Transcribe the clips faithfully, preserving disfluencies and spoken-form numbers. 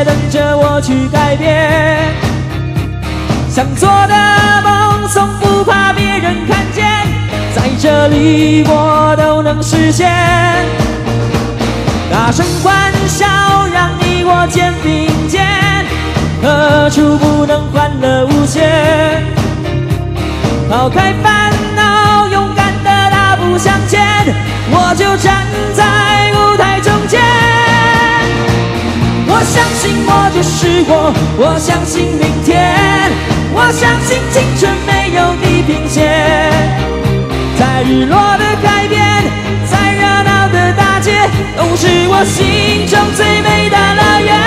等着我去改变。想做的梦，从不怕别人看见，在这里我都能实现。大声欢笑，让你我肩并肩，何处不能欢乐无限？抛开烦恼，勇敢的大步向前，我就站在舞台中间。我相信我就是我，我相信明天，我相信青春没有地平线。在日落的海边，在热闹的大街，都是我心中最美的乐园。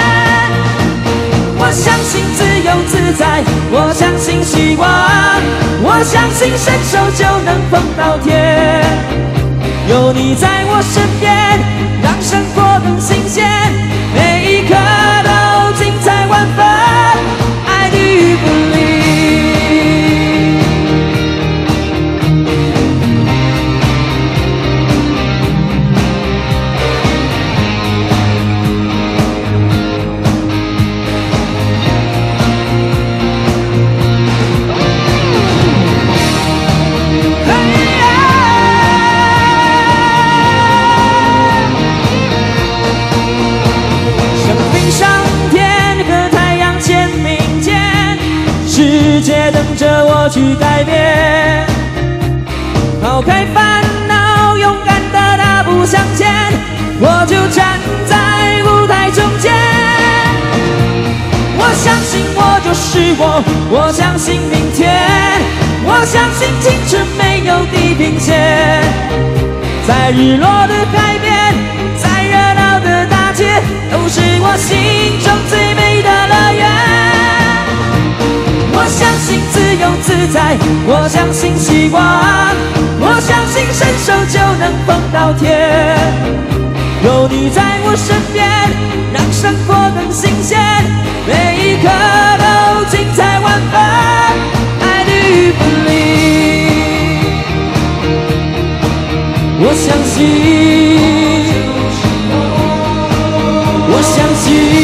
我相信自由自在，我相信希望，我相信伸手就能碰到天。有你在我身边，让生活更新鲜，每一刻都精彩万分。I do believe。世界等着我去改变，抛开烦恼，勇敢的大步向前，我就站在舞台中间。我相信我就是我，我相信明天，我相信青春没有地平线。在日落的海边，在热闹的大街，都是我心中最美的乐园。我相信自由自在，我相信希望，我相信伸手就能碰到天。有你在我身边，让生活更新鲜，每一刻都精彩万分。I do believe。我相信，我相信。